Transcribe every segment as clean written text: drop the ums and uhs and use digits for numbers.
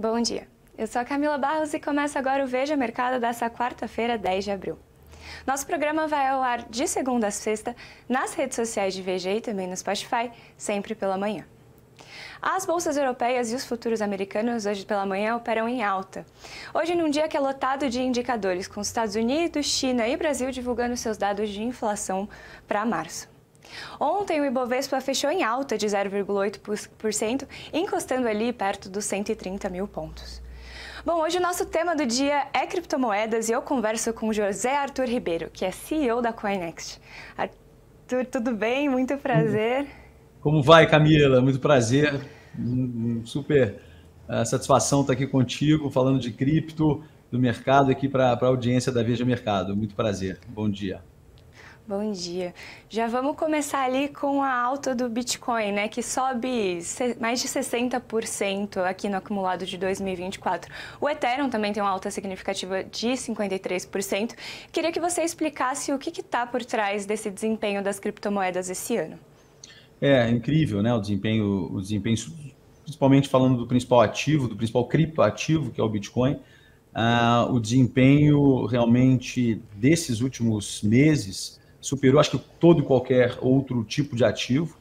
Bom dia, eu sou a Camila Barros e começa agora o Veja Mercado dessa quarta-feira, 10 de abril. Nosso programa vai ao ar de segunda a sexta nas redes sociais de VG e também no Spotify, sempre pela manhã. As bolsas europeias e os futuros americanos hoje pela manhã operam em alta. Hoje num dia que é lotado de indicadores, com os Estados Unidos, China e Brasil divulgando seus dados de inflação para março. Ontem o Ibovespa fechou em alta de 0,8%, encostando ali perto dos 130 mil pontos. Bom, hoje o nosso tema do dia é criptomoedas e eu converso com José Arthur Ribeiro, que é CEO da Coinext. Arthur, tudo bem? Muito prazer. Como vai, Camila? Muito prazer. Super satisfação estar aqui contigo, falando de cripto, do mercado aqui para a audiência da Veja Mercado. Muito prazer. Bom dia. Bom dia. Já vamos começar ali com a alta do Bitcoin, né, que sobe mais de 60% aqui no acumulado de 2024. O Ethereum também tem uma alta significativa de 53%. Queria que você explicasse o que está por trás desse desempenho das criptomoedas esse ano. É incrível, né, o desempenho, principalmente falando do principal ativo, do principal criptoativo, que é o Bitcoin. O desempenho realmente desses últimos meses superou, acho que todo e qualquer outro tipo de ativo.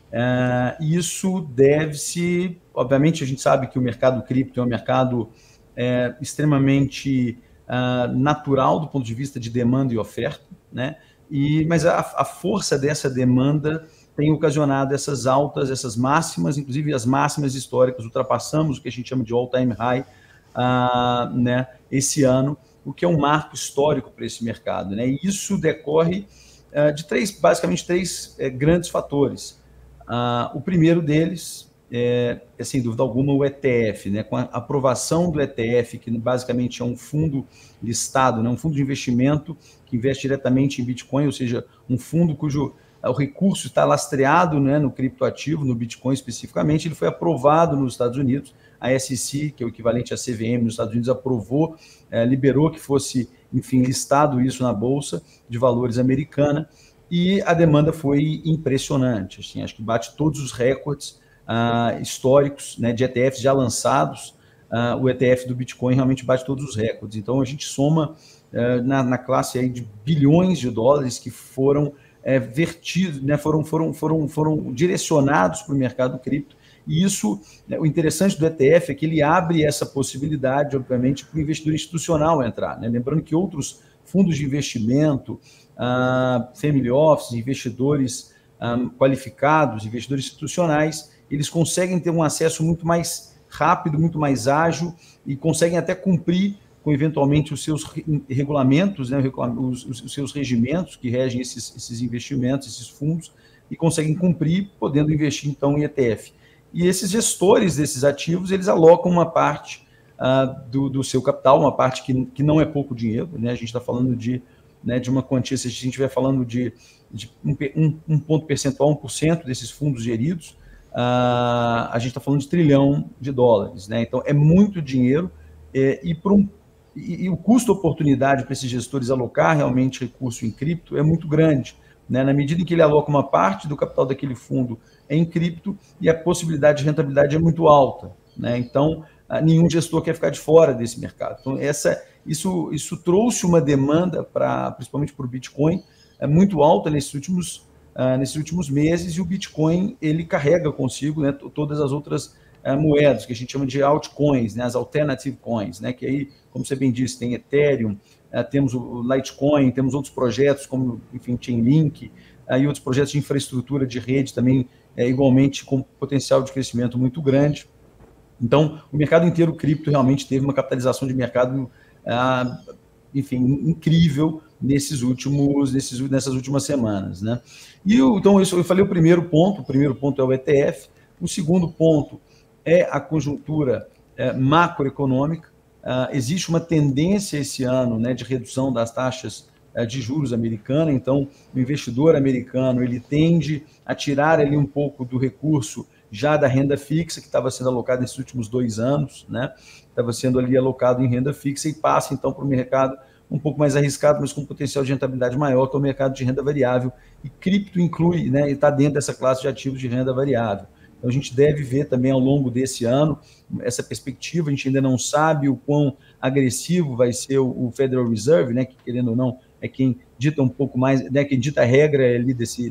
Isso deve-se, obviamente, a gente sabe que o mercado cripto é um mercado extremamente natural do ponto de vista de demanda e oferta, né? Mas a força dessa demanda tem ocasionado essas altas, essas máximas, inclusive as máximas históricas, ultrapassamos o que a gente chama de all-time high, né, esse ano, o que é um marco histórico para esse mercado, né? E isso decorre de basicamente três grandes fatores. O primeiro deles é, sem dúvida alguma, o ETF, né? Com a aprovação do ETF, que basicamente é um fundo listado, né? Um fundo de investimento que investe diretamente em Bitcoin, ou seja, um fundo cujo o recurso está lastreado, né, no criptoativo, no Bitcoin especificamente. Ele foi aprovado nos Estados Unidos, a SEC, que é o equivalente à CVM nos Estados Unidos, aprovou, liberou que fosse, enfim, listado isso na Bolsa de Valores americana, e a demanda foi impressionante, assim, acho que bate todos os recordes históricos, né, de ETFs já lançados. O ETF do Bitcoin realmente bate todos os recordes. Então a gente soma na classe aí de bilhões de dólares que foram vertidos, né, foram direcionados para o mercado cripto. E isso, né, o interessante do ETF é que ele abre essa possibilidade, obviamente, para o investidor institucional entrar, né? Lembrando que outros fundos de investimento, family office, investidores qualificados, investidores institucionais, eles conseguem ter um acesso muito mais rápido, muito mais ágil e conseguem até cumprir com, eventualmente, os seus regulamentos, né, os seus regimentos que regem esses investimentos, esses fundos, e conseguem cumprir, podendo investir, então, em ETF. E esses gestores desses ativos, eles alocam uma parte do seu capital, uma parte que não é pouco dinheiro, né? A gente está falando de uma quantia, se a gente estiver falando de um ponto percentual, 1% desses fundos geridos, a gente está falando de $1 trilhão, né? Então, é muito dinheiro, e o custo-oportunidade para esses gestores alocar realmente recurso em cripto é muito grande, né? Na medida em que ele aloca uma parte do capital daquele fundo em cripto, e a possibilidade de rentabilidade é muito alta, né? Então, nenhum gestor quer ficar de fora desse mercado. Então, isso trouxe uma demanda, principalmente para o Bitcoin, muito alta nesses últimos meses, e o Bitcoin ele carrega consigo, né, todas as outras moedas, que a gente chama de altcoins, né, as alternative coins, né, que aí, como você bem disse, tem Ethereum, temos o Litecoin, temos outros projetos como, enfim, Chainlink, e outros projetos de infraestrutura de rede também, igualmente com potencial de crescimento muito grande. Então, o mercado inteiro cripto realmente teve uma capitalização de mercado, enfim, incrível nessas últimas semanas, né? Então, eu falei o primeiro ponto é o ETF. O segundo ponto é a conjuntura macroeconômica. Existe uma tendência esse ano, né, de redução das taxas de juros americana. Então, o investidor americano ele tende a tirar ali um pouco do recurso já da renda fixa, que estava sendo alocado nesses últimos 2 anos, né? Estava sendo ali alocado em renda fixa, e passa então para o mercado um pouco mais arriscado, mas com potencial de rentabilidade maior, que é o mercado de renda variável. E cripto inclui, né, está dentro dessa classe de ativos de renda variável. Então, a gente deve ver também ao longo desse ano essa perspectiva. A gente ainda não sabe o quão agressivo vai ser o Federal Reserve, né, que, querendo ou não, é quem dita um pouco mais, né, quem dita a regra ali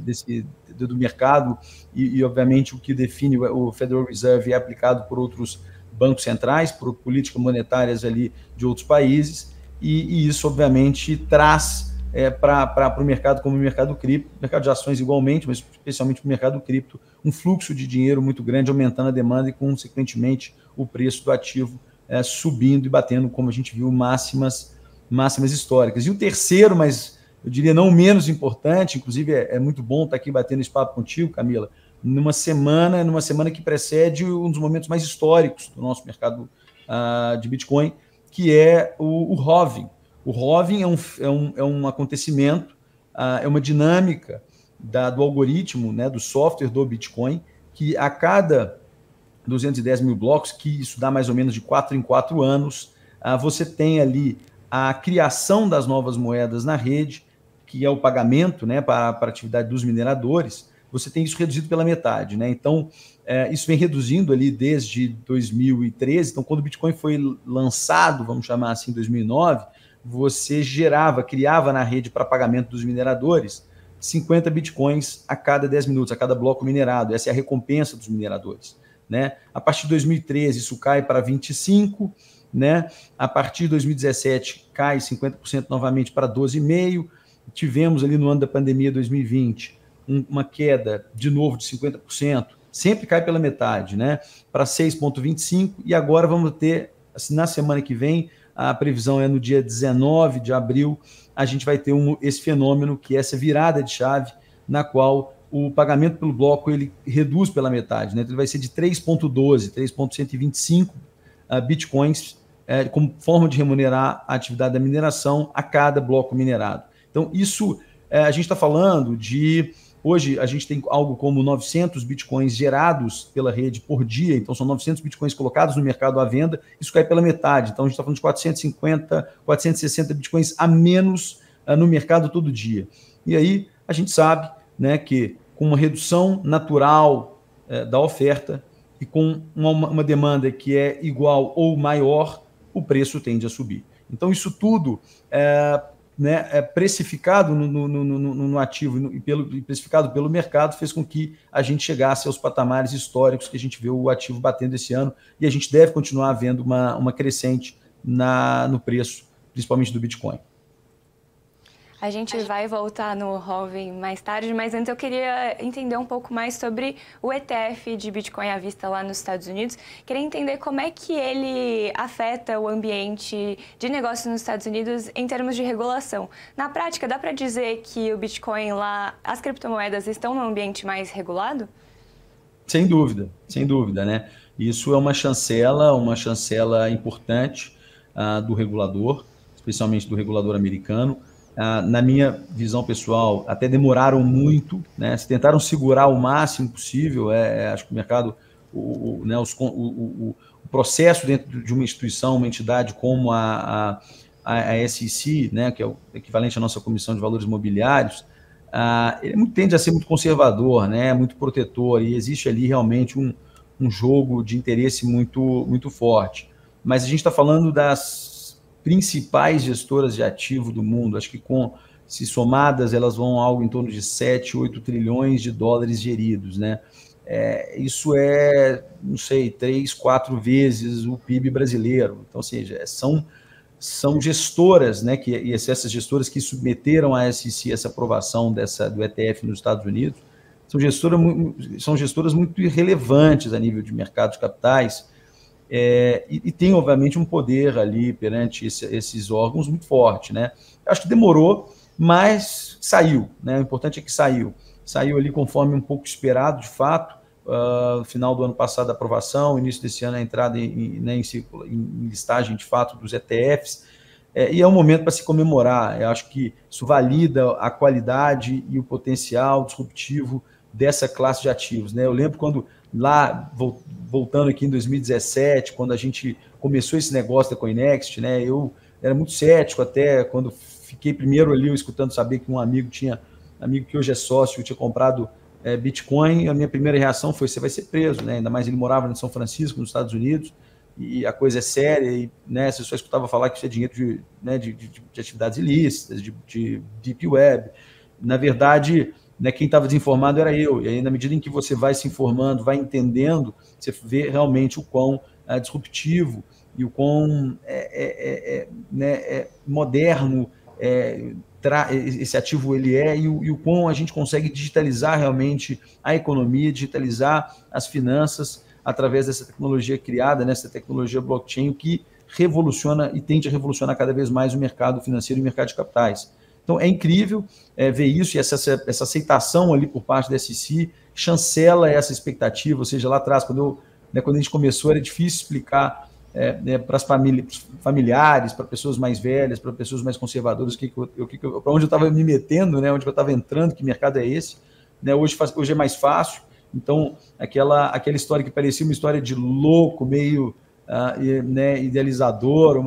do mercado e, obviamente, o que define o Federal Reserve é aplicado por outros bancos centrais, por políticas monetárias ali de outros países, e isso, obviamente, traz para o mercado como o mercado cripto, mercado de ações igualmente, mas especialmente para o mercado cripto, um fluxo de dinheiro muito grande, aumentando a demanda e, consequentemente, o preço do ativo subindo e batendo, como a gente viu, máximas históricas. E o terceiro, mas eu diria não menos importante, inclusive é muito bom estar aqui batendo esse papo contigo, Camila, numa semana que precede um dos momentos mais históricos do nosso mercado de Bitcoin, que é o halving. O halving é um acontecimento, é uma dinâmica do algoritmo, né, do software do Bitcoin, que a cada 210 mil blocos, que isso dá mais ou menos de 4 em 4 anos, você tem ali a criação das novas moedas na rede, que é o pagamento, né, para a atividade dos mineradores. Você tem isso reduzido pela metade, né? Então, isso vem reduzindo ali desde 2013. Então, quando o Bitcoin foi lançado, vamos chamar assim, em 2009, você criava na rede para pagamento dos mineradores 50 Bitcoins a cada 10 minutos, a cada bloco minerado. Essa é a recompensa dos mineradores, né? A partir de 2013, isso cai para 25, né? A partir de 2017, cai 50% novamente para 12,5%. Tivemos ali no ano da pandemia 2020 uma queda de novo de 50%, sempre cai pela metade, né? Para 6,25%, e agora vamos ter, assim, na semana que vem, a previsão é no dia 19 de abril, a gente vai ter esse fenômeno, que é essa virada de chave, na qual o pagamento pelo bloco ele reduz pela metade, né? Então, ele vai ser de 3,12, 3,125 bitcoins como forma de remunerar a atividade da mineração a cada bloco minerado. Então, isso, a gente está falando de... Hoje, a gente tem algo como 900 bitcoins gerados pela rede por dia, então são 900 bitcoins colocados no mercado à venda, isso cai pela metade. Então, a gente está falando de 450, 460 bitcoins a menos no mercado todo dia. E aí, a gente sabe, né, que com uma redução natural da oferta e com uma demanda que é igual ou maior, o preço tende a subir. Então, isso tudo precificado no ativo e precificado pelo mercado fez com que a gente chegasse aos patamares históricos que a gente vê o ativo batendo esse ano, e a gente deve continuar vendo uma crescente no preço, principalmente do Bitcoin. A gente vai voltar no halving mais tarde, mas antes eu queria entender um pouco mais sobre o ETF de Bitcoin à vista lá nos Estados Unidos. Queria entender como é que ele afeta o ambiente de negócio nos Estados Unidos em termos de regulação. Na prática, dá para dizer que o Bitcoin lá, as criptomoedas estão num ambiente mais regulado? Sem dúvida, né? Isso é uma chancela importante do regulador, especialmente do regulador americano. Na minha visão pessoal, até demoraram muito, né? Se tentaram segurar o máximo possível. Acho que o mercado, o processo dentro de uma instituição, uma entidade como a SEC, né, que é o equivalente à nossa Comissão de Valores Imobiliários, ele tende a ser muito conservador, né, muito protetor, e existe ali realmente um jogo de interesse muito forte. Mas a gente está falando das principais gestoras de ativo do mundo. Acho que se somadas, elas vão algo em torno de 7, 8 trilhões de dólares geridos, né? Isso não sei, 3, 4 vezes o PIB brasileiro. Então, ou seja, são gestoras, né, e essas gestoras que submeteram à SEC essa aprovação do ETF nos Estados Unidos, são gestoras muito relevantes a nível de mercado de capitais, e tem, obviamente, um poder ali perante esses órgãos muito forte, né? Acho que demorou, mas saiu, né? O importante é que saiu ali conforme um pouco esperado, de fato. Final do ano passado a aprovação, início desse ano a entrada em listagem, de fato, dos ETFs, e é um momento para se comemorar. Eu acho que isso valida a qualidade e o potencial disruptivo dessa classe de ativos, né? Eu lembro quando lá, voltando aqui em 2017, quando a gente começou esse negócio da Coinext, né? Eu era muito cético até quando fiquei primeiro ali, eu escutando saber que um amigo que hoje é sócio, tinha comprado Bitcoin, a minha primeira reação foi: você vai ser preso, né? Ainda mais ele morava em São Francisco, nos Estados Unidos, e a coisa é séria, e, né, você só escutava falar que isso é dinheiro de atividades ilícitas, de deep web. Na verdade, né, quem estava desinformado era eu, e aí na medida em que você vai se informando, vai entendendo, você vê realmente o quão disruptivo e o quão moderno esse ativo ele é, e o quão a gente consegue digitalizar realmente a economia, digitalizar as finanças através dessa tecnologia criada, nessa tecnologia blockchain, que revoluciona e tende a revolucionar cada vez mais o mercado financeiro e o mercado de capitais. Então, é incrível ver isso, e essa aceitação ali por parte da SEC chancela essa expectativa. Ou seja, lá atrás, quando a gente começou, era difícil explicar para as familiares, para pessoas mais velhas, para pessoas mais conservadoras, para onde eu estava me metendo, né, onde eu estava entrando, que mercado é esse. Né, hoje é mais fácil. Então, aquela história que parecia uma história de louco, meio idealizador,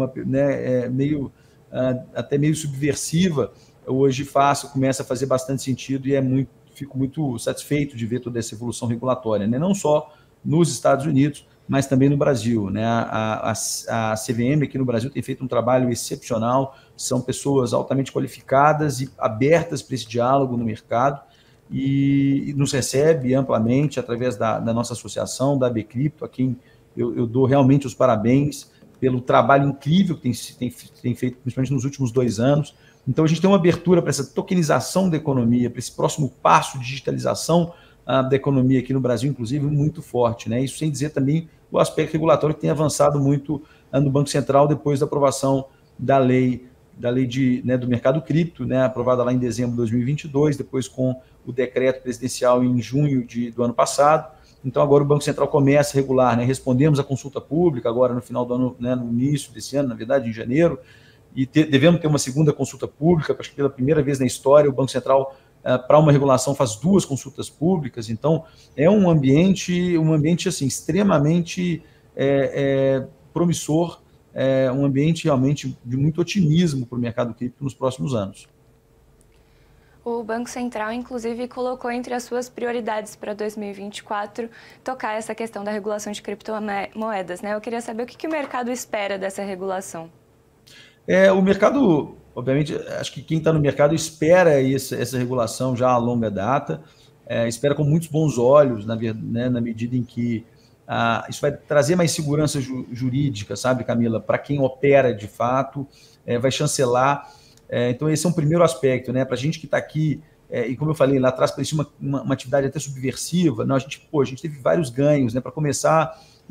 até meio subversiva, hoje começa a fazer bastante sentido, e fico muito satisfeito de ver toda essa evolução regulatória, né? Não só nos Estados Unidos, mas também no Brasil, né? A CVM aqui no Brasil tem feito um trabalho excepcional, são pessoas altamente qualificadas e abertas para esse diálogo no mercado, e nos recebe amplamente através da nossa associação, da AB Cripto, a quem eu dou realmente os parabéns pelo trabalho incrível que tem feito, principalmente nos últimos 2 anos. Então, a gente tem uma abertura para essa tokenização da economia, para esse próximo passo de digitalização da economia aqui no Brasil, inclusive, muito forte, né? Isso sem dizer também o aspecto regulatório que tem avançado muito no Banco Central depois da aprovação da lei do mercado cripto, né, aprovada lá em dezembro de 2022, depois com o decreto presidencial em junho do ano passado. Então, agora o Banco Central começa a regular, né? Respondemos à consulta pública agora no final do ano, né, no início desse ano, na verdade, em janeiro, e devemos ter uma segunda consulta pública. Acho que pela primeira vez na história o Banco Central, para uma regulação, faz 2 consultas públicas. Então, é um ambiente assim, extremamente promissor, um ambiente realmente de muito otimismo para o mercado cripto nos próximos anos. O Banco Central, inclusive, colocou entre as suas prioridades para 2024 tocar essa questão da regulação de criptomoedas, né? Eu queria saber o que o mercado espera dessa regulação. O mercado, obviamente, acho que quem está no mercado espera essa regulação já a longa data, espera com muitos bons olhos, na medida em que isso vai trazer mais segurança jurídica, sabe, Camila, para quem opera de fato, vai chancelar. Então, esse é um primeiro aspecto, né? Para a gente que está aqui, e como eu falei lá atrás, parecia uma atividade até subversiva. Não, a gente teve vários ganhos, né? Para começar, em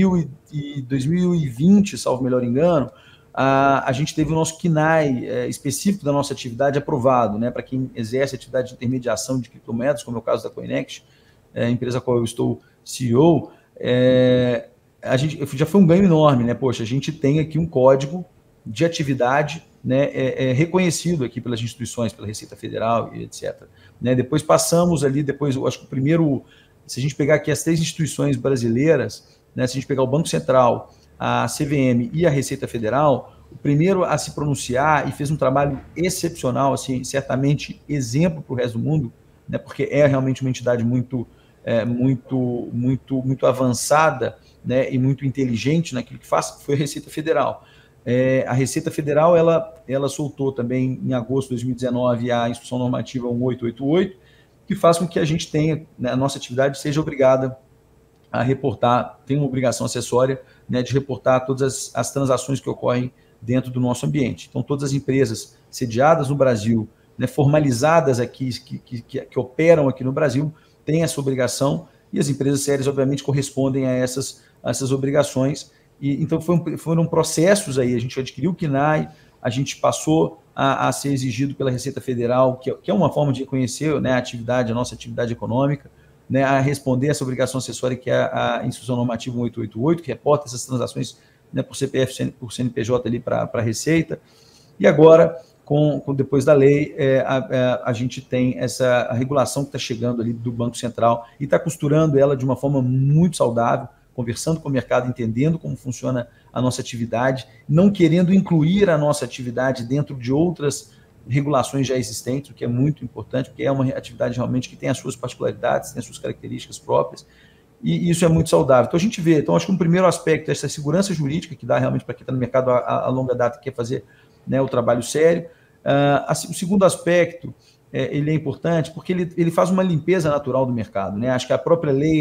2020, salvo melhor engano, a gente teve o nosso KNAI específico da nossa atividade aprovado, né? Para quem exerce atividade de intermediação de criptomoedas, como é o caso da Coinext, empresa a qual eu estou CEO. Já foi um ganho enorme, né? Poxa, a gente tem aqui um código de atividade, né, reconhecido aqui pelas instituições, pela Receita Federal e etc. Né? Depois passamos ali, eu acho que o primeiro, se a gente pegar aqui as 3 instituições brasileiras, né, se a gente pegar o Banco Central, a CVM e a Receita Federal, o primeiro a se pronunciar, e fez um trabalho excepcional, assim, certamente exemplo para o resto do mundo, né, porque é realmente uma entidade muito avançada, né, e muito inteligente naquilo que faz, foi a Receita Federal. A Receita Federal, ela soltou também em agosto de 2019 a Instrução Normativa 1888, que faz com que a gente tenha, né, a nossa atividade seja obrigada a reportar, tem uma obrigação acessória, né, de reportar todas as transações que ocorrem dentro do nosso ambiente. Então, todas as empresas sediadas no Brasil, né, formalizadas aqui, que operam aqui no Brasil, têm essa obrigação, e as empresas sérias, obviamente, correspondem a essas obrigações. Então, foram processos aí, a gente adquiriu o KNAI, a gente passou a ser exigido pela Receita Federal, que é uma forma de reconhecer, né, a nossa atividade econômica, né, a responder essa obrigação acessória, que é a Instrução Normativa 1888, que reporta essas transações, né, por CPF, por CNPJ ali para a Receita. E agora, depois da lei, a gente tem a regulação que está chegando ali do Banco Central e está costurando ela de uma forma muito saudável, conversando com o mercado, entendendo como funciona a nossa atividade, não querendo incluir a nossa atividade dentro de outras regulações já existentes, o que é muito importante, porque é uma atividade realmente que tem as suas particularidades, tem as suas características próprias, e isso é muito saudável. Então, a gente vê, acho que um primeiro aspecto é essa segurança jurídica, que dá realmente para quem está no mercado a longa data, que quer fazer, né, o trabalho sério. O segundo aspecto, ele é importante, porque ele faz uma limpeza natural do mercado, né? Acho que a própria lei,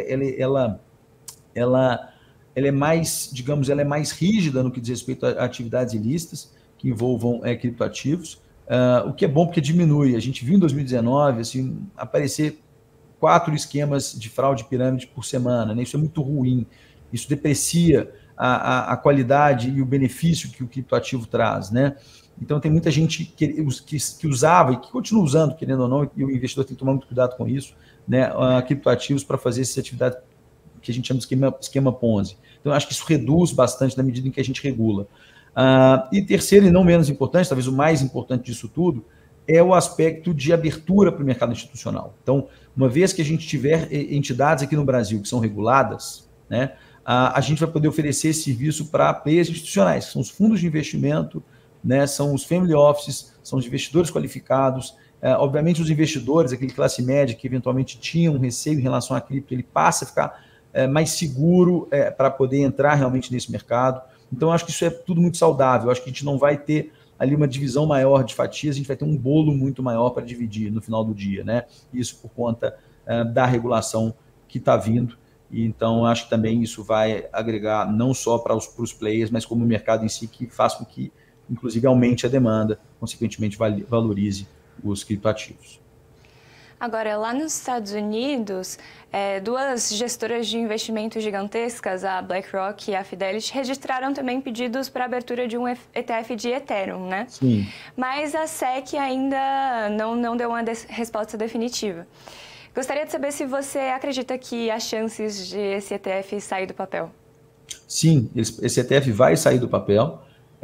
ela é mais, digamos, ela é mais rígida no que diz respeito a atividades ilícitas, que envolvam criptoativos, o que é bom porque diminui. A gente viu em 2019 assim, aparecer 4 esquemas de fraude e pirâmide por semana, né? Isso é muito ruim, isso deprecia a qualidade e o benefício que o criptoativo traz, né? Então tem muita gente que usava e que continua usando, querendo ou não, e o investidor tem que tomar muito cuidado com isso, né? Criptoativos para fazer essa atividade que a gente chama de esquema Ponzi. Então, acho que isso reduz bastante na medida em que a gente regula. E terceiro, e não menos importante, talvez o mais importante disso tudo, é o aspecto de abertura para o mercado institucional. Então, uma vez que a gente tiver entidades aqui no Brasil que são reguladas, né, a gente vai poder oferecer esse serviço para players institucionais, que são os fundos de investimento, né, são os family offices, são os investidores qualificados. Obviamente, os investidores, aquele classe média que eventualmente tinha um receio em relação à cripto, ele passa a ficar mais seguro para poder entrar realmente nesse mercado. Então, acho que isso é tudo muito saudável. Acho que a gente não vai ter ali uma divisão maior de fatias, a gente vai ter um bolo muito maior para dividir no final do dia, né? Isso por conta da regulação que está vindo. E, então, acho que também isso vai agregar não só para os players, mas como o mercado em si, que faz com que, inclusive, aumente a demanda, consequentemente valorize os criptoativos. Agora, lá nos Estados Unidos, 2 gestoras de investimento gigantescas, a BlackRock e a Fidelity, registraram também pedidos para a abertura de um ETF de Ethereum, né? Sim. Mas a SEC ainda não deu uma resposta definitiva. Gostaria de saber se você acredita que há chances de esse ETF sair do papel. Sim, esse ETF vai sair do papel.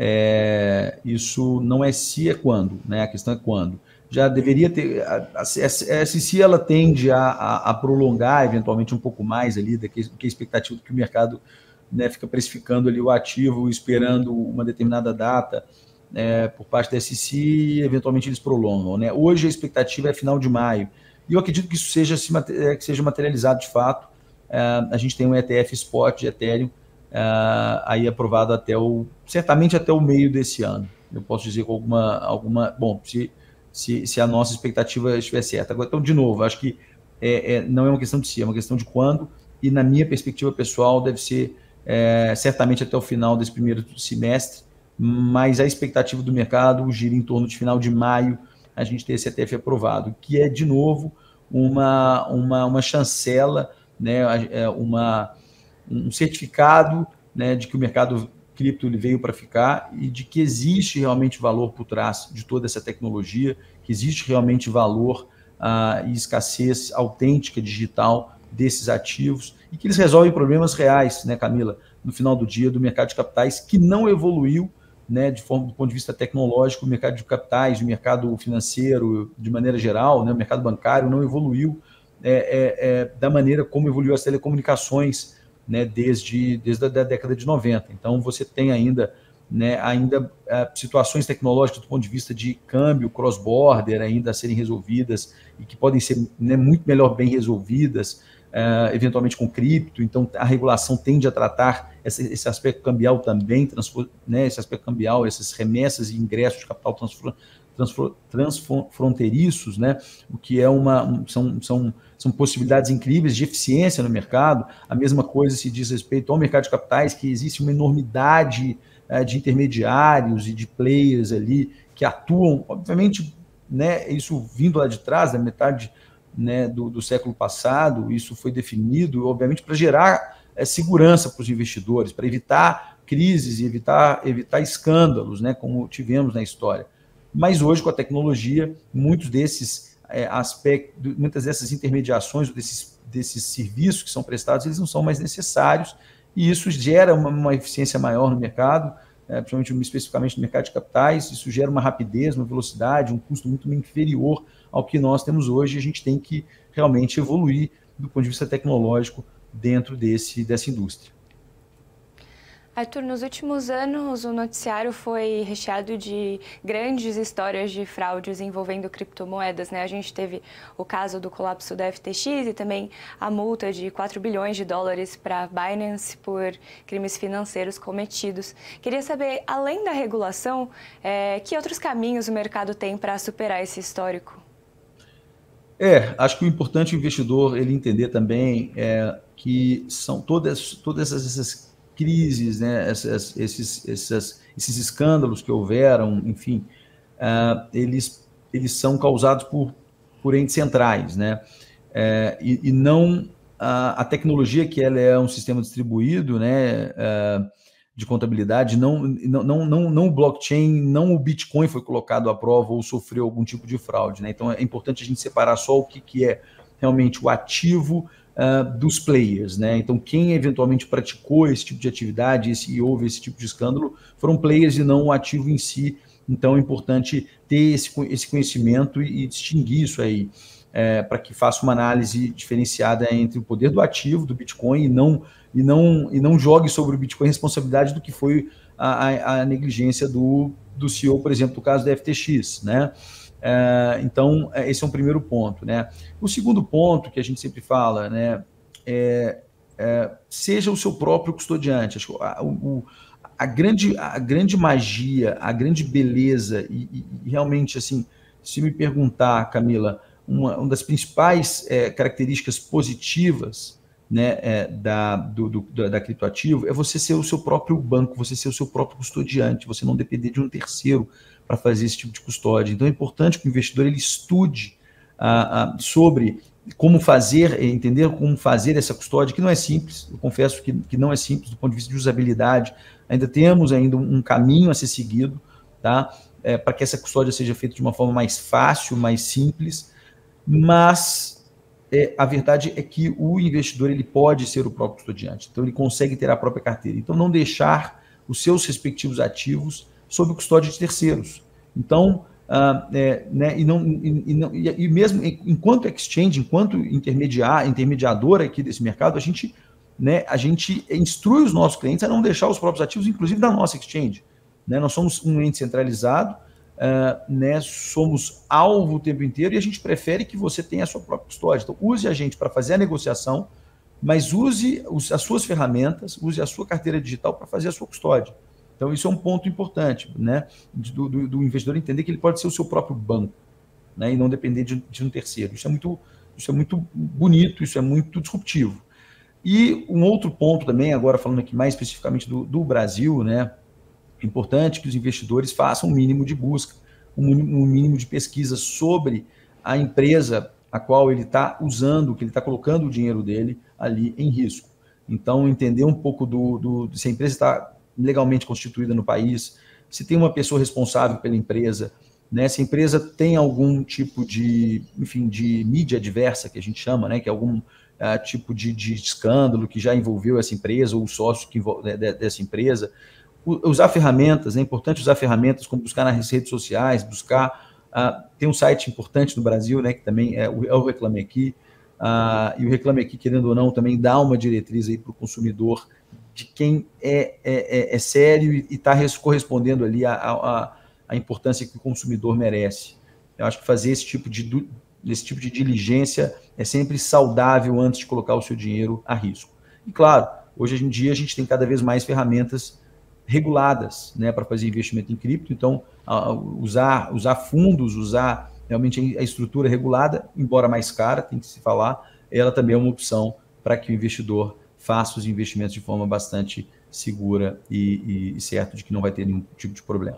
Isso não é se, é quando, né? A questão é quando. Já deveria ter. A SEC ela tende a prolongar eventualmente um pouco mais ali do que a expectativa do que o mercado, né, fica precificando ali o ativo, esperando uma determinada data por parte da SEC e eventualmente eles prolongam, né? Hoje a expectativa é final de maio. E eu acredito que isso seja materializado de fato. A gente tem um ETF Spot de Ethereum aí aprovado certamente até o meio desse ano. Eu posso dizer com alguma bom, se a nossa expectativa estiver certa. Agora, então, de novo, acho que não é uma questão de si, é uma questão de quando, e na minha perspectiva pessoal deve ser certamente até o final desse primeiro semestre, mas a expectativa do mercado gira em torno de final de maio, a gente ter esse ETF aprovado, que é, de novo, uma chancela, né, um certificado, né, de que o mercado cripto ele veio para ficar e de que existe realmente valor por trás de toda essa tecnologia, que existe realmente valor e escassez autêntica digital desses ativos e que eles resolvem problemas reais, né, Camila, no final do dia, do mercado de capitais, que não evoluiu, né, do ponto de vista tecnológico, o mercado de capitais, o mercado financeiro, de maneira geral, né, o mercado bancário não evoluiu da maneira como evoluiu as telecomunicações, né, desde a década de 90. Então, você tem ainda situações tecnológicas do ponto de vista de câmbio, cross-border, ainda a serem resolvidas e que podem ser, né, muito melhor bem resolvidas, eventualmente com cripto. Então, a regulação tende a tratar esse aspecto cambial também, né, esse aspecto cambial, essas remessas e ingressos de capital transfronteiriços, né, o que são possibilidades incríveis de eficiência no mercado. A mesma coisa se diz respeito ao mercado de capitais, que existe uma enormidade de intermediários e de players ali que atuam, obviamente, né, isso vindo lá de trás, da metade, né, do século passado, isso foi definido, obviamente, para gerar segurança para os investidores, para evitar crises e evitar escândalos, né, como tivemos na história. Mas hoje, com a tecnologia, muitos desses aspectos, muitas dessas intermediações, desses serviços que são prestados, eles não são mais necessários, e isso gera uma eficiência maior no mercado, principalmente especificamente no mercado de capitais. Isso gera uma rapidez, uma velocidade, um custo muito inferior ao que nós temos hoje. A gente tem que realmente evoluir do ponto de vista tecnológico dentro dessa indústria. Arthur, nos últimos anos o noticiário foi recheado de grandes histórias de fraudes envolvendo criptomoedas, né? A gente teve o caso do colapso da FTX e também a multa de 4 bilhões de dólares para Binance por crimes financeiros cometidos. Queria saber, além da regulação, que outros caminhos o mercado tem para superar esse histórico? Acho que o importante é o investidor ele entender também que são todas essas crises, né, esses escândalos que houveram, enfim, eles são causados por entes centrais, né, e não a tecnologia que ela é um sistema distribuído, né, de contabilidade, não o blockchain, não o Bitcoin foi colocado à prova ou sofreu algum tipo de fraude, né? Então é importante a gente separar só o que é realmente o ativo dos players, né? Então quem eventualmente praticou esse tipo de atividade e houve esse tipo de escândalo foram players e não o ativo em si. Então é importante ter esse conhecimento e distinguir isso aí, para que faça uma análise diferenciada entre o poder do ativo, do Bitcoin, e não jogue sobre o Bitcoin a responsabilidade do que foi a negligência do CEO, por exemplo, no caso da FTX, né? Então, esse é um primeiro ponto, né? O segundo ponto que a gente sempre fala, né, seja o seu próprio custodiante. Acho que a grande magia, a grande beleza, e realmente, assim, se me perguntar, Camila, uma das principais características positivas, né, da criptoativo é você ser o seu próprio banco, você ser o seu próprio custodiante, você não depender de um terceiro para fazer esse tipo de custódia. Então é importante que o investidor ele estude sobre como fazer, entender como fazer essa custódia, que não é simples, eu confesso que não é simples do ponto de vista de usabilidade, temos um caminho a ser seguido, tá? Para que essa custódia seja feita de uma forma mais fácil, mais simples, mas a verdade é que o investidor ele pode ser o próprio custodiante, então ele consegue ter a própria carteira. Então não deixar os seus respectivos ativos sob custódia de terceiros. Então, né, e mesmo enquanto exchange, enquanto intermediadora aqui desse mercado, a gente instrui os nossos clientes a não deixar os próprios ativos, inclusive da nossa exchange. Né? Nós somos um ente centralizado, né, somos alvo o tempo inteiro e a gente prefere que você tenha a sua própria custódia. Então, use a gente para fazer a negociação, mas use as suas ferramentas, use a sua carteira digital para fazer a sua custódia. Então, isso é um ponto importante, né, do investidor entender que ele pode ser o seu próprio banco, né, e não depender de um terceiro. Isso é muito bonito, isso é muito disruptivo. E um outro ponto também, agora falando aqui mais especificamente do Brasil, né, é importante que os investidores façam um mínimo de busca, um mínimo de pesquisa sobre a empresa a qual ele está usando, que ele está colocando o dinheiro dele ali em risco. Então, entender um pouco se a empresa está legalmente constituída no país, se tem uma pessoa responsável pela empresa, né, se a empresa tem algum tipo de mídia adversa, que a gente chama, né, que é algum tipo de escândalo que já envolveu essa empresa ou os sócios dessa empresa. Usar ferramentas, é importante usar ferramentas como buscar nas redes sociais, tem um site importante no Brasil, né, que também é o Reclame Aqui, e o Reclame Aqui, querendo ou não, também dá uma diretriz aí para o consumidor de quem é sério e está correspondendo ali à importância que o consumidor merece. Eu acho que fazer esse tipo de diligência é sempre saudável antes de colocar o seu dinheiro a risco. E claro, hoje em dia a gente tem cada vez mais ferramentas reguladas, né, para fazer investimento em cripto, então usar fundos, usar realmente a estrutura regulada, embora mais cara, tem que se falar, ela também é uma opção para que o investidor faça os investimentos de forma bastante segura e certo de que não vai ter nenhum tipo de problema.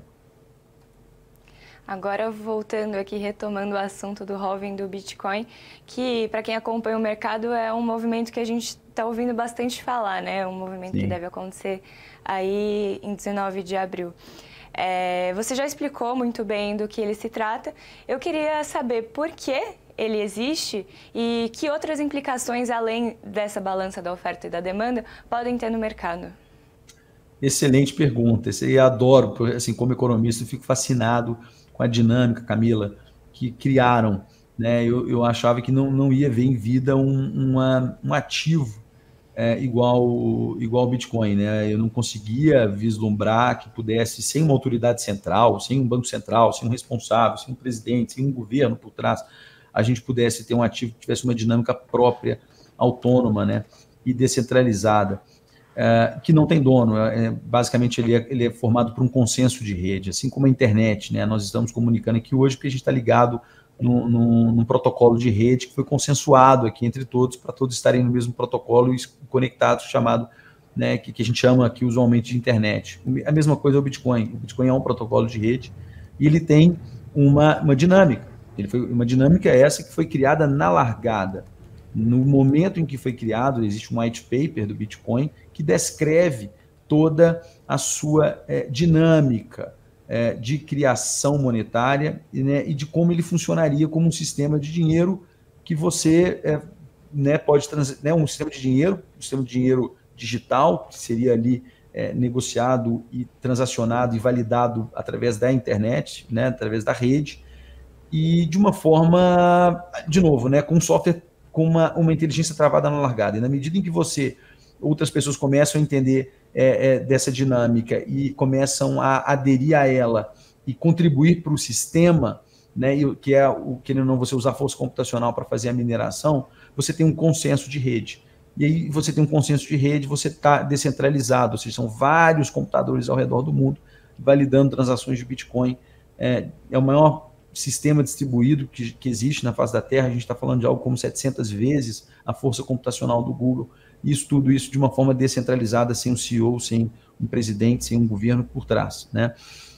Agora, voltando aqui, retomando o assunto do halving do Bitcoin, que, para quem acompanha o mercado, é um movimento que a gente está ouvindo bastante falar, né? É um movimento Sim. que deve acontecer aí em 19 de abril. Você já explicou muito bem do que ele se trata. Eu queria saber por que ele existe e que outras implicações, além dessa balança da oferta e da demanda, podem ter no mercado. Excelente pergunta. Eu adoro, assim, como economista, eu fico fascinado com a dinâmica, Camila, que criaram. Né? Eu achava que não ia ver em vida um ativo igual o Bitcoin, né? Eu não conseguia vislumbrar que pudesse, sem uma autoridade central, sem um banco central, sem um responsável, sem um presidente, sem um governo por trás, a gente pudesse ter um ativo que tivesse uma dinâmica própria, autônoma, né? E descentralizada, que não tem dono. Basicamente, ele é formado por um consenso de rede, assim como a internet, né? Nós estamos comunicando aqui hoje porque a gente está ligado num protocolo de rede que foi consensuado aqui entre todos, para todos estarem no mesmo protocolo e conectados, chamado, né, que a gente chama aqui usualmente de internet. A mesma coisa é o Bitcoin. O Bitcoin é um protocolo de rede e ele tem uma dinâmica. Uma dinâmica essa que foi criada na largada. No momento em que foi criado, existe um white paper do Bitcoin que descreve toda a sua dinâmica de criação monetária, né, e de como ele funcionaria como um sistema de dinheiro que você pode um sistema de dinheiro digital, que seria ali negociado e transacionado e validado através da internet, né, através da rede, e de uma forma, de novo, né, com um software com uma inteligência travada na largada. E na medida em que outras pessoas começam a entender dessa dinâmica e começam a aderir a ela e contribuir para o sistema, né, que é querendo ou não você usar força computacional para fazer a mineração, você tem um consenso de rede. E aí você tem um consenso de rede, você está descentralizado, ou seja, são vários computadores ao redor do mundo validando transações de Bitcoin. É o maior sistema distribuído que existe na face da Terra. A gente está falando de algo como 700 vezes a força computacional do Google. Tudo isso de uma forma descentralizada, sem um CEO, sem um presidente, sem um governo por trás, né?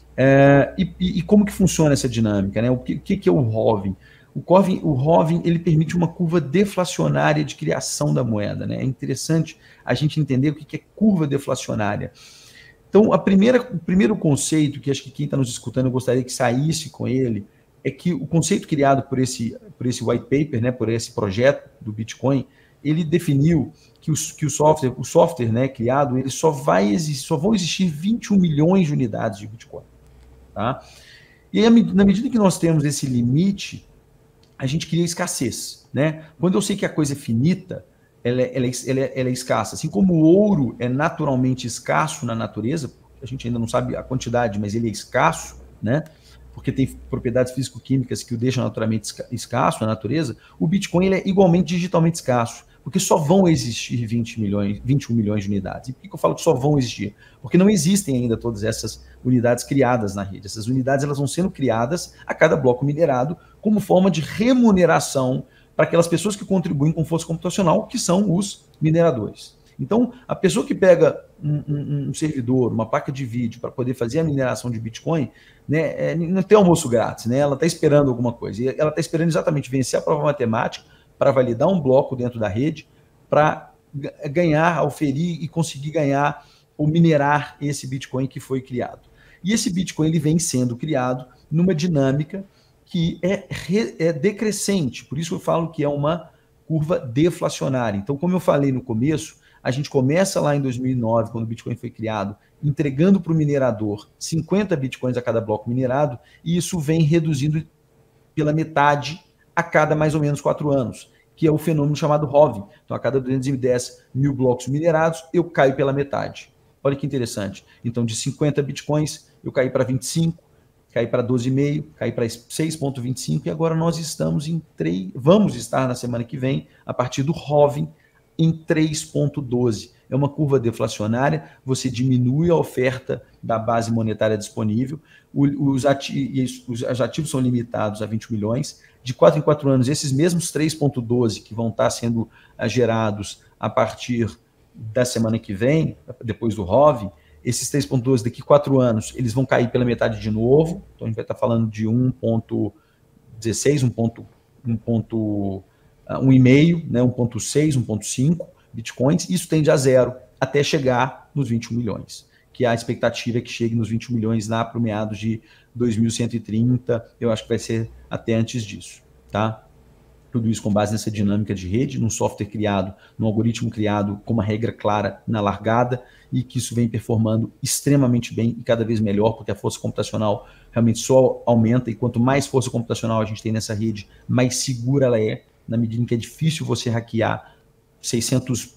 E como que funciona essa dinâmica, né? O que é o halving? O halving ele permite uma curva deflacionária de criação da moeda, né? É interessante a gente entender o que é curva deflacionária. Então, o primeiro conceito, que acho que quem está nos escutando eu gostaria que saísse com ele, é que o conceito criado por esse white paper, né, por esse projeto do Bitcoin, ele definiu que o software, né, criado, ele só vão existir 21 milhões de unidades de Bitcoin. Tá? E aí, na medida que nós temos esse limite, a gente cria escassez. Né? Quando eu sei que a coisa é finita, ela é escassa. Assim como o ouro é naturalmente escasso na natureza, a gente ainda não sabe a quantidade, mas ele é escasso, né? Porque tem propriedades físico-químicas que o deixam naturalmente escasso na natureza, o Bitcoin ele é igualmente digitalmente escasso, porque só vão existir 21 milhões de unidades. E por que eu falo que só vão existir? Porque não existem ainda todas essas unidades criadas na rede. Essas unidades elas vão sendo criadas a cada bloco minerado como forma de remuneração para aquelas pessoas que contribuem com força computacional, que são os mineradores. Então, a pessoa que pega um servidor, uma placa de vídeo para poder fazer a mineração de Bitcoin, né, não tem almoço grátis, né? Ela está esperando alguma coisa. E ela está esperando exatamente vencer a prova matemática para validar um bloco dentro da rede, para ganhar, auferir e conseguir ganhar ou minerar esse Bitcoin que foi criado. E esse Bitcoin ele vem sendo criado numa dinâmica que é decrescente. Por isso eu falo que é uma curva deflacionária. Então, como eu falei no começo, a gente começa lá em 2009, quando o Bitcoin foi criado, entregando para o minerador 50 Bitcoins a cada bloco minerado, e isso vem reduzindo pela metade a cada mais ou menos 4 anos, que é o fenômeno chamado halving. Então, a cada 210 mil blocos minerados, eu caio pela metade. Olha que interessante. Então, de 50 Bitcoins, eu caí para 25, caí para 12,5, caí para 6,25, e agora nós estamos vamos estar na semana que vem, a partir do halving, em 3,12. É uma curva deflacionária, você diminui a oferta da base monetária disponível, os ativos são limitados a 20 milhões, de 4 em 4 anos, esses mesmos 3,12 que vão estar sendo gerados a partir da semana que vem, depois do halving, esses 3,12 daqui a 4 anos, eles vão cair pela metade de novo, então a gente vai estar falando de 1,16, 1,5, né, 1,6, 1,5 bitcoins, isso tende a zero até chegar nos 21 milhões, que a expectativa é que chegue nos 21 milhões lá para o meados de 2130, eu acho que vai ser até antes disso, tá? Tudo isso com base nessa dinâmica de rede, num software criado, num algoritmo criado com uma regra clara na largada, e que isso vem performando extremamente bem e cada vez melhor, porque a força computacional realmente só aumenta, e quanto mais força computacional a gente tem nessa rede, mais segura ela é, na medida em que é difícil você hackear 600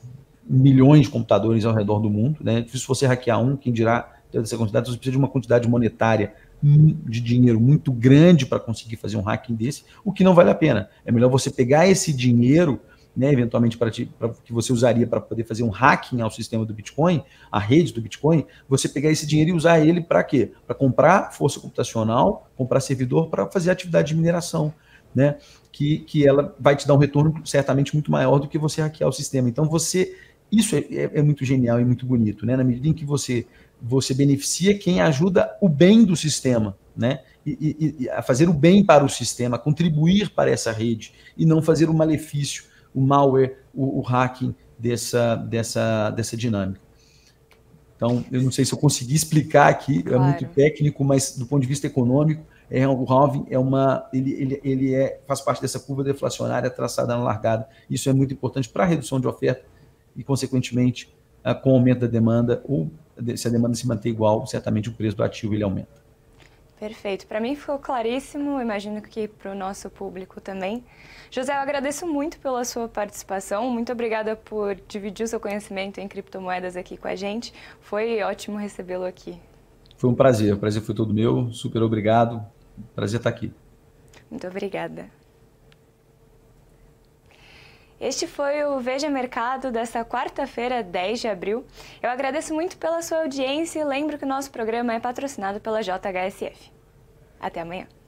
milhões de computadores ao redor do mundo, né? Se você hackear um, quem dirá toda essa quantidade, você precisa de uma quantidade monetária de dinheiro muito grande para conseguir fazer um hacking desse, o que não vale a pena. É melhor você pegar esse dinheiro, né, eventualmente que você usaria para poder fazer um hacking ao sistema do Bitcoin, a rede do Bitcoin, você pegar esse dinheiro e usar ele para quê? Para comprar força computacional, comprar servidor para fazer atividade de mineração, né? Que ela vai te dar um retorno certamente muito maior do que você hackear o sistema. Então isso é muito genial e muito bonito, né? Na medida em que você beneficia quem ajuda o bem do sistema, né? E a fazer o bem para o sistema, a contribuir para essa rede, e não fazer o malefício, o malware, o hacking dessa dinâmica. Então, eu não sei se eu consegui explicar aqui, claro. É muito técnico, mas do ponto de vista econômico, o halving faz parte dessa curva deflacionária traçada na largada. Isso é muito importante para a redução de oferta e, consequentemente, com o aumento da demanda, ou se a demanda se manter igual, certamente o preço do ativo ele aumenta. Perfeito. Para mim ficou claríssimo, imagino que para o nosso público também. José, eu agradeço muito pela sua participação, muito obrigada por dividir o seu conhecimento em criptomoedas aqui com a gente. Foi ótimo recebê-lo aqui. Foi um prazer, o prazer foi todo meu, super obrigado, prazer estar aqui. Muito obrigada. Este foi o Veja Mercado desta quarta-feira, 10 de abril. Eu agradeço muito pela sua audiência e lembro que o nosso programa é patrocinado pela JHSF. Até amanhã.